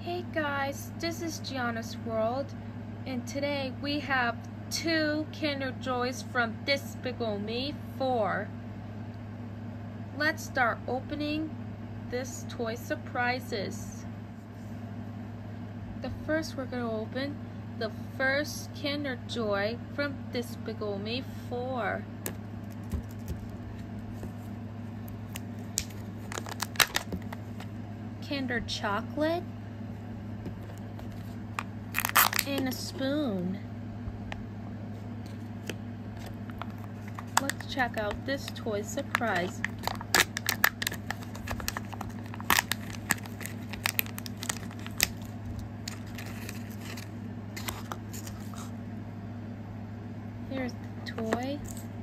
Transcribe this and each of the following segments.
Hey guys, this is Gianna's World, and today we have 2 Kinder Joys from Despicable Me 4. Let's start opening this toy surprises. The first we're going to open the first Kinder Joy from Despicable Me 4. Kinder Chocolate and a spoon. Let's check out this toy surprise. Here's the toy,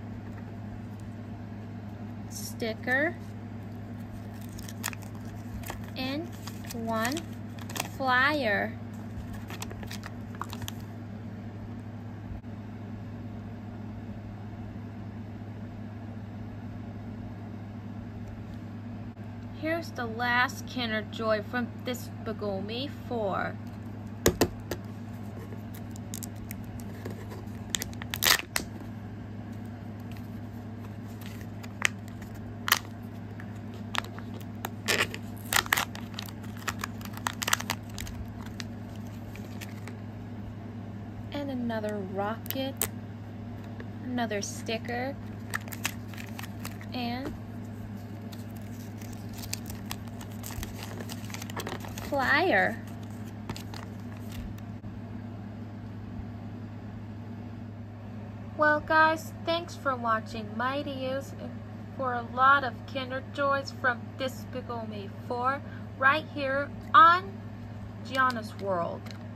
sticker, and one flyer. Here's the last Kinder Joy from Despicable Me 4. And another rocket, another sticker, and flyer. Well guys, thanks for watching my videos for a lot of Kinder Joys from Despicable Me 4 right here on Gianna's World.